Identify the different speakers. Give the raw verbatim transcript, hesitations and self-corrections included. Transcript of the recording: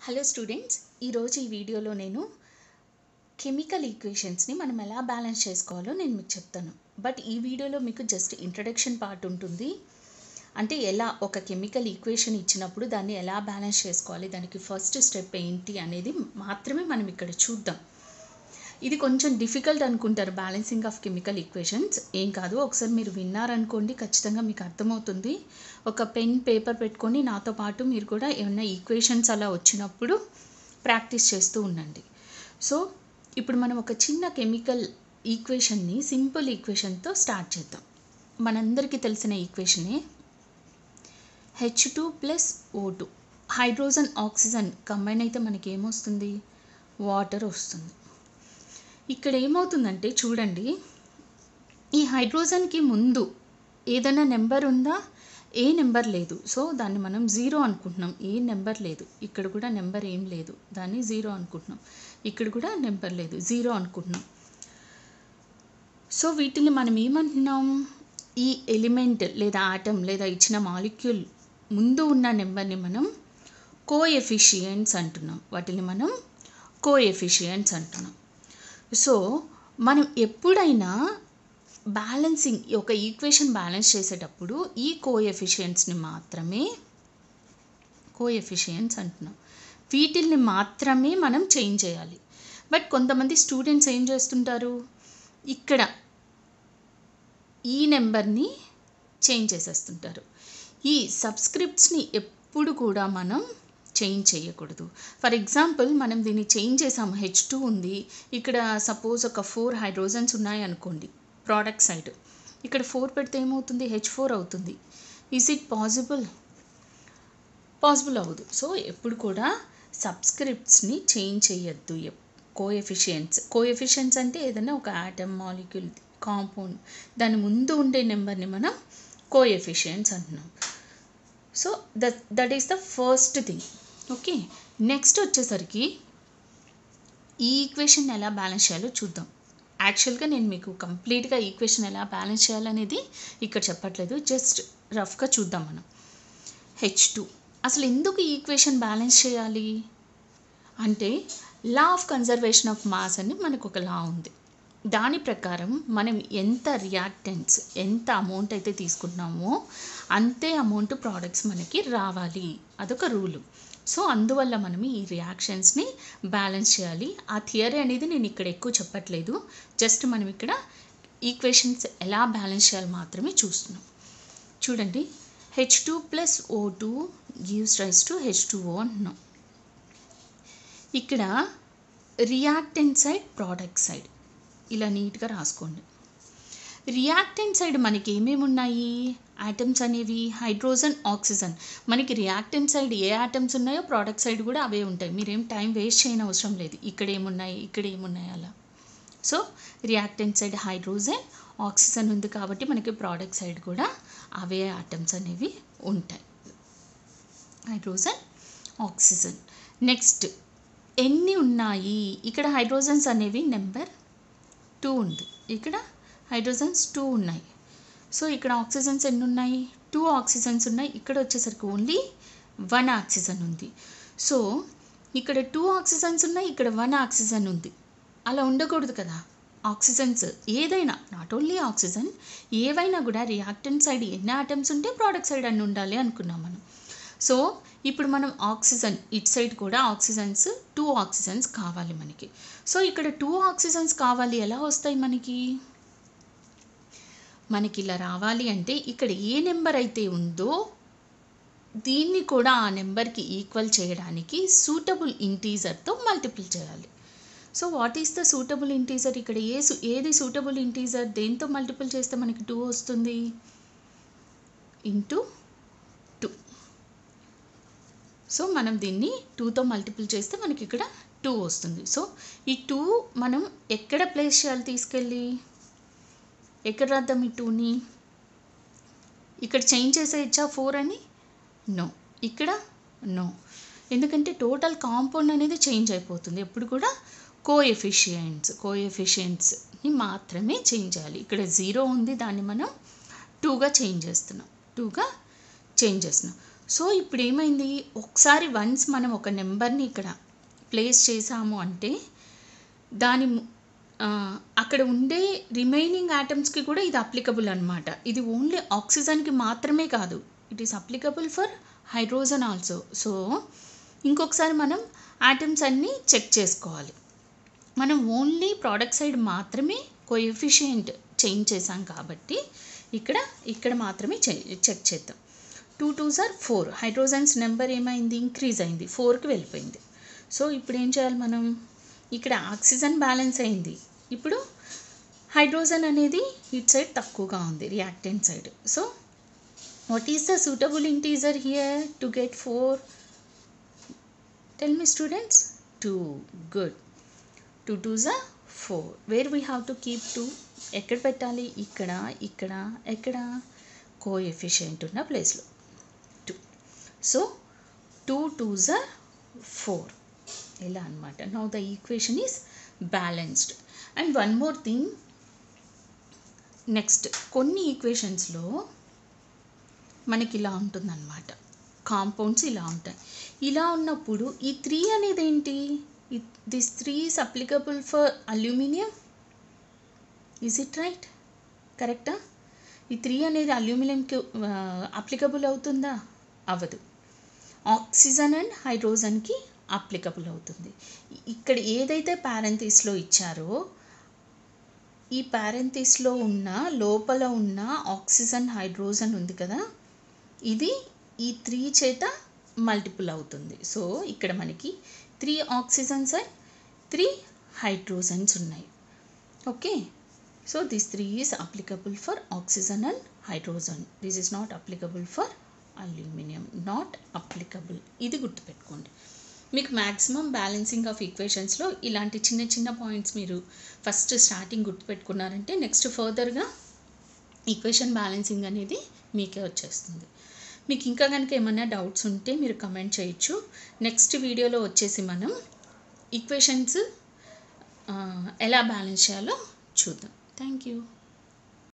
Speaker 1: Hello students, ఈరోజు ఈ వీడియోలో నేను కెమికల్ ఈక్వేషన్స్ని మనం ఎలా బ్యాలెన్స్ చేసుకోవాలో నేను మీకు చెప్తాను. బట్ ఈ వీడియోలో మీకు జస్ట్ ఇంట్రడక్షన్ పార్ట్ ఉంటుంది. అంటే ఎలా ఒక కెమికల్ ఈక్వేషన్ ఇచ్చినప్పుడు దాన్ని ఎలా బ్యాలెన్స్ చేసుకోవాలి, దానికి ఫస్ట్ స్టెప్ ఏంటి అనేది మాత్రమే మనం ఇక్కడ చూద్దాం. ఇది కొంచెం డిఫికల్ట్ అనుకుంటారు బ్యాలెన్సింగ్ ఆఫ్ కెమికల్ ఈక్వేషన్స్. ఏం కాదు, ఒకసారి మీరు విన్నారనుకోండి ఖచ్చితంగా మీకు అర్థమవుతుంది. ఒక పెన్ పేపర్ పెట్టుకొని నాతో పాటు మీరు కూడా ఏమైనా ఈక్వేషన్స్ అలా వచ్చినప్పుడు ప్రాక్టీస్ చేస్తూ ఉండండి. సో ఇప్పుడు మనం ఒక చిన్న కెమికల్ ఈక్వేషన్ని సింపుల్ ఈక్వేషన్తో స్టార్ట్ చేద్దాం. మనందరికీ తెలిసిన ఈక్వేషనే H two plus O two. Hydrogen oxygen combine అయితే మనకి ఏమొస్తుంది? వాటర్ వస్తుంది. ఇక్కడ ఏమవుతుందంటే చూడండి, ఈ హైడ్రోజన్కి ముందు ఏదైనా నెంబర్ ఉందా? ఏ నెంబర్ లేదు. సో దాన్ని మనం జీరో అనుకుంటున్నాం. ఏ నెంబర్ లేదు. ఇక్కడ కూడా నెంబర్ ఏం లేదు, దాన్ని జీరో అనుకుంటున్నాం. ఇక్కడ కూడా నెంబర్ లేదు, జీరో అనుకుంటున్నాం. సో వీటిని మనం ఏమంటున్నాం? ఈ ఎలిమెంట్ లేదా ఆటమ్ లేదా ఇచ్చిన మాలిక్యూల్ ముందు ఉన్న నెంబర్ని మనం కోఎఫిషియెంట్స్ అంటున్నాం. వాటిని మనం కోఎఫిషియెంట్స్ అంటున్నాం. సో మనం ఎప్పుడైనా బ్యాలెన్సింగ్ ఒక ఈక్వేషన్ బ్యాలెన్స్ చేసేటప్పుడు ఈ కోఎఫిషియెంట్స్ని మాత్రమే కోఎఫిషియెంట్స్ అంటున్నాం. వీటిల్ని మాత్రమే మనం చేంజ్ చేయాలి. బట్ కొంతమంది స్టూడెంట్స్ ఏం చేస్తుంటారు, ఇక్కడ ఈ నెంబర్ని చేంజ్ చేసేస్తుంటారు. ఈ సబ్స్క్రిప్ట్స్ని ఎప్పుడు కూడా మనం చేంజ్ చేయకూడదు. ఫర్ ఎగ్జాంపుల్ మనం దీన్ని చేంజ్ చేసాము. హెచ్ టూ ఉంది, ఇక్కడ సపోజ్ ఒక ఫోర్ హైడ్రోజన్స్ ఉన్నాయి అనుకోండి ప్రోడక్ట్ సైడ్. ఇక్కడ ఫోర్ పెడితే ఏమవుతుంది? హెచ్ ఫోర్ అవుతుంది. Is it possible? పాసిబుల్ అవ్వదు. సో ఎప్పుడు కూడా సబ్స్క్రిప్ట్స్ని చేంజ్ చేయొద్దు. కోఎఫిషియెంట్స్ కోఎఫిషియెంట్స్ అంటే ఏదైనా ఒక ఆటమ్, మాలిక్యూల్, కాంపౌండ్ దాని ముందు ఉండే నెంబర్ని మనం కోఎఫిషియెంట్స్ అంటున్నాం. So that that is the first thing. Okay, next వచ్చేసరికి ఈ ఈక్వేషన్ ఎలా బ్యాలెన్స్ చేయాలో చూద్దాం. యాక్చువల్గా నేను మీకు కంప్లీట్గా ఈక్వేషన్ ఎలా బ్యాలెన్స్ చేయాలనేది ఇక్కడ చెప్పట్లేదు, జస్ట్ రఫ్గా చూద్దాం మనం. హెచ్ టూ అసలు ఎందుకు ఈ ఈక్వేషన్ బ్యాలెన్స్ చేయాలి అంటే, law of conservation of mass అని మనకు ఒక లా ఉంది. దాని ప్రకారం మనం ఎంత రియాక్టెంట్స్ ఎంత అమౌంట్ అయితే తీసుకుంటున్నామో అంతే అమౌంట్ ప్రోడక్ట్స్ మనకి రావాలి. అదొక రూలు. సో అందువల్ల మనం ఈ రియాక్షన్స్ని బ్యాలెన్స్ చేయాలి. ఆ థియరీ అనేది నేను ఇక్కడ ఎక్కువ చెప్పట్లేదు, జస్ట్ మనం ఇక్కడ ఈక్వేషన్స్ ఎలా బ్యాలెన్స్ చేయాలి మాత్రమే చూస్తున్నాం. చూడండి, H two plus O two gives rise to H two O అంటున్నాం. ఇక్కడ రియాక్టెంట్ సైడ్, ప్రోడక్ట్ సైడ్ ఇలా నీట్గా రాసుకోండి. రియాక్టెంట్ సైడ్ మనకి ఏమేమి ఉన్నాయి? ఆటమ్స్ అనేవి హైడ్రోజన్, ఆక్సిజన్. మనకి రియాక్టెంట్ సైడ్ ఏ ఆటమ్స్ ఉన్నాయో ప్రోడక్ట్ సైడ్ కూడా అవే ఉంటాయి. మీరేం టైం వేస్ట్ చేయని అవసరం లేదు. ఇక్కడ ఏమున్నాయి, ఇక్కడ ఏమున్నాయి అలా. So reactant side hydrogen, oxygen ఉంది కాబట్టి మనకి ప్రోడక్ట్ సైడ్ కూడా అవే ఆటమ్స్ అనేవి ఉంటాయి, హైడ్రోజన్, ఆక్సిజన్. నెక్స్ట్ ఎన్ని ఉన్నాయి? ఇక్కడ హైడ్రోజన్స్ అనేవి నెంబర్ టూ ఉంది, ఇక్కడ హైడ్రోజన్స్ టూ ఉన్నాయి. సో ఇక్కడ ఆక్సిజన్స్ ఎన్ని ఉన్నాయి? టూ ఆక్సిజన్స్ ఉన్నాయి. ఇక్కడ వచ్చేసరికి ఓన్లీ వన్ ఆక్సిజన్ ఉంది. సో ఇక్కడ టూ ఆక్సిజన్స్ ఉన్నాయి, ఇక్కడ వన్ ఆక్సిజన్ ఉంది. అలా ఉండకూడదు కదా. ఆక్సిజన్స్ ఏదైనా, నాట్ ఓన్లీ ఆక్సిజన్, ఏవైనా కూడా రియాక్టెంట్ సైడ్ ఎన్ని ఆటమ్స్ ఉంటే ప్రోడక్ట్ సైడ్ అన్ని ఉండాలి అనుకున్నాం మనం. సో ఇప్పుడు మనం ఆక్సిజన్ ఇట్ సైడ్ కూడా ఆక్సిజన్స్ టూ ఆక్సిజన్స్ కావాలి మనకి. సో ఇక్కడ టూ ఆక్సిజన్స్ కావాలి. ఎలా వస్తాయి మనకి? మనకి ఇలా రావాలి అంటే ఇక్కడ ఏ నెంబర్ అయితే ఉందో దీన్ని కూడా ఆ నెంబర్కి ఈక్వల్ చేయడానికి సూటబుల్ ఇంటీజర్తో మల్టిపుల్ చేయాలి. So what is the suitable integer? ఇక్కడ ఏ ఏది సూటబుల్ ఇంటీజర్? దేంతో మల్టిపుల్ చేస్తే మనకి టూ వస్తుంది? Into two. సో మనం దీన్ని టూతో మల్టిపుల్ చేస్తే మనకి ఇక్కడ టూ వస్తుంది. సో ఈ టూ మనం ఎక్కడ ప్లేస్ చేయాలి? తీసుకెళ్ళి ఎక్కడ రాద్దాం ఈ టూని? ఇక్కడ చేంజ్ చేసేయచ్చా ఫోర్ అని? నో. ఇక్కడ నో, ఎందుకంటే టోటల్ కాంపౌండ్ అనేది చేంజ్ అయిపోతుంది. ఎప్పుడు కూడా కోఎఫిషియెంట్స్ కోఎఫిషియెంట్స్ని మాత్రమే చేంజ్ చేయాలి. ఇక్కడ జీరో ఉంది, దాన్ని మనం టూగా చేంజ్ చేస్తున్నాం టూగా చేంజ్ చేస్తున్నాం సో ఇప్పుడు ఏమైంది, ఒకసారి వన్స్ మనం ఒక నెంబర్ని ఇక్కడ ప్లేస్ చేసాము అంటే దాని ఆ, అక్కడ ఉండే రిమైనింగ్ ఆటమ్స్కి కూడా ఇది అప్లికబుల్ అనమాట. ఇది ఓన్లీ ఆక్సిజన్కి మాత్రమే కాదు, it is applicable for hydrogen also. So ఇంకొకసారి మనం ఆటమ్స్ అన్నీ చెక్ చేసుకోవాలి. మనం ఓన్లీ ప్రోడక్ట్ సైడ్ మాత్రమే కోఎఫిషియంట్ చేంజ్ చేసాం కాబట్టి ఇక్కడ ఇక్కడ మాత్రమే చెక్ చేద్దాం. Two two are four, hydrogens number ఏమైంది, ఇంక్రీజ్ అయింది, ఫోర్కి వెళ్ళిపోయింది. సో ఇప్పుడు ఏం చేయాలి మనం, ఇక్కడ ఆక్సిజన్ బ్యాలెన్స్ అయింది, ఇప్పుడు హైడ్రోజన్ అనేది ఇట్ సైడ్ తక్కువగా ఉంది reactant side. So what is the suitable integer here to get four? Tell me students. Two. Good. Two two are four. Where we have to keep two? ఎక్కడ పెట్టాలి? ఇక్కడ, ఇక్కడ, ఎక్కడ? కోఎఫిషియంట్ ఉన్న ప్లేస్లో two. So two two are four, ఇలా అనమాట. Now the equation is balanced. And one more thing, next కొన్ని ఈక్వేషన్స్లో మనకి ఇలా ఉంటుందన్నమాట, కాంపౌండ్స్ ఇలా ఉంటాయి. ఇలా ఉన్నప్పుడు ఈ త్రీ అనేది ఏంటి, this three is applicable for aluminium. Is it right? కరెక్టా? ఈ త్రీ అనేది అల్యూమినియంకి అప్లికబుల్ అవుతుందా? అవ్వదు. ఆక్సిజన్ అండ్ హైడ్రోజన్కి అప్లికబుల్ అవుతుంది. ఇక్కడ ఏదైతే పారెంథీస్లో ఇచ్చారో ఈ పారెంథీస్లో ఉన్న లోపల ఉన్న ఆక్సిజన్ హైడ్రోజన్ ఉంది కదా, ఇది ఈ త్రీ చేత మల్టిపుల్ అవుతుంది. సో ఇక్కడ మనకి three oxygens and three hydrogens ఉన్నాయి. Okay, so this three is applicable for oxygen and hydrogen. This is not applicable for aluminium. Not applicable, ఇది గుర్తుపెట్టుకోండి. మీకు మ్యాక్సిమం బ్యాలెన్సింగ్ ఆఫ్ ఈక్వేషన్స్లో ఇలాంటి చిన్న చిన్న పాయింట్స్ మీరు ఫస్ట్ స్టార్టింగ్ గుర్తుపెట్టుకున్నారంటే నెక్స్ట్ ఫర్దర్గా ఈక్వేషన్ బ్యాలెన్సింగ్ అనేది మీకే వచ్చేస్తుంది. మీకు ఇంకా కనుక ఏమైనా డౌట్స్ ఉంటే మీరు కమెంట్ చేయొచ్చు. నెక్స్ట్ వీడియోలో వచ్చేసి మనం ఈక్వేషన్స్ ఎలా బ్యాలెన్స్ చేయాలో చూద్దాం. Thank you.